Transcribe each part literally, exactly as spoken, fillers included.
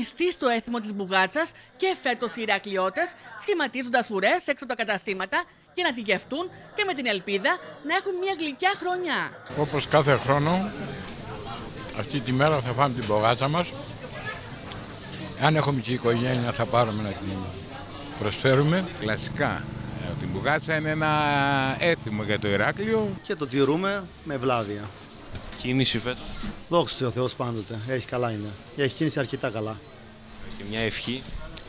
πιστοί στο έθιμο της μπουγάτσας και φέτος οι Ηρακλειώτες, σχηματίζοντας ουρές έξω από τα καταστήματα για να τη γευτούν και με την ελπίδα να έχουν μια γλυκιά χρονιά. Όπως κάθε χρόνο, αυτή τη μέρα θα φάμε την μπουγάτσα μας. Αν έχουμε και οικογένεια θα πάρουμε να την προσφέρουμε. Κλασικά. Η μπουγάτσα είναι ένα έθιμο για το Ηράκλειο. Και το τηρούμε με ευλάβεια. Κίνηση φέτος. Δόξα ο Θεός πάντοτε. Έχει καλά είναι. Έχει κίνηση αρκετά καλά. Και μια ευχή.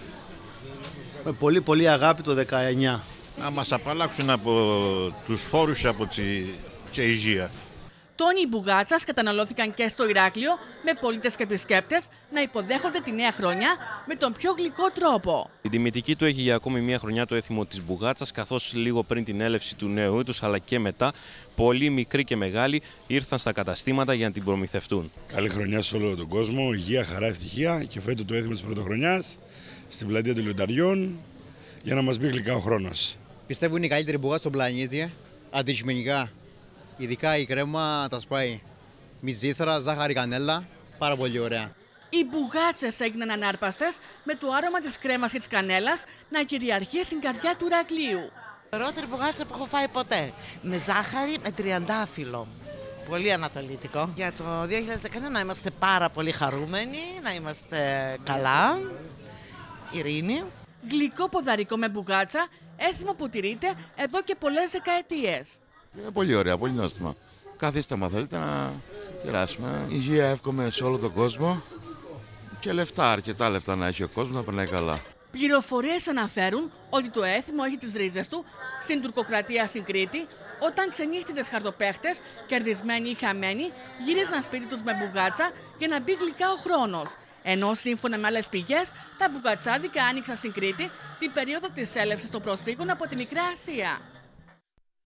Με πολύ πολύ αγάπη το δεκαεννιά. Να μας απαλλάξουν από τους φόρους από τη υγεία. Τόνοι μπουγάτσας καταναλώθηκαν και στο Ηράκλειο, με πολίτες και επισκέπτες να υποδέχονται τη νέα χρονιά με τον πιο γλυκό τρόπο. Η τιμητική του έχει για ακόμη μια χρονιά το έθιμο της μπουγάτσας, καθώς λίγο πριν την έλευση του νέου έτους, αλλά και μετά, πολλοί μικροί και μεγάλοι ήρθαν στα καταστήματα για να την προμηθευτούν. Καλή χρονιά σε όλο τον κόσμο, υγεία, χαρά, ευτυχία και φέτο το έθιμο της πρωτοχρονιάς στην πλατεία των Λιονταριών για να μας μπει γλυκά ο χρόνος. Πιστεύω είναι η καλύτερη μπουγάτσα στον πλανήτη, αντικειμενικά. Ειδικά η κρέμα τα σπάει. Μυζήθρα, ζάχαρη, κανέλα, πάρα πολύ ωραία. Οι μπουγάτσες έγιναν ανάρπαστες με το άρωμα της κρέμας και της κανέλας να κυριαρχεί στην καρδιά του Ηρακλείου. Η ωραιότερη μπουγάτσα που έχω φάει ποτέ. Με ζάχαρη, με τριαντάφυλλο. Πολύ ανατολίτικο. Για το δύο χιλιάδες δεκαεννιά να είμαστε πάρα πολύ χαρούμενοι, να είμαστε καλά, ειρήνη. Γλυκό ποδαρικό με μπουγάτσα, έθιμο που τηρείται εδώ και πολλές δεκαετίες. Είναι πολύ ωραία, πολύ νόστιμο. Καθίστε μα θέλετε να κεράσουμε. Υγεία εύχομαι σε όλο τον κόσμο και λεφτά, αρκετά λεφτά να έχει ο κόσμος να περνάει καλά. Πληροφορίες αναφέρουν ότι το έθιμο έχει τις ρίζες του στην τουρκοκρατία στην Κρήτη, όταν ξενύχτητες χαρτοπαίχτες, κερδισμένοι ή χαμένοι, γύριζαν σπίτι τους με μπουγάτσα για να μπει γλυκά ο χρόνος. Ενώ σύμφωνα με άλλες πηγές, τα μπουγατσάδικα άνοιξαν στην Κρήτη την περίοδο της έλευσης των προσφύγων από τη Μικρά Ασία.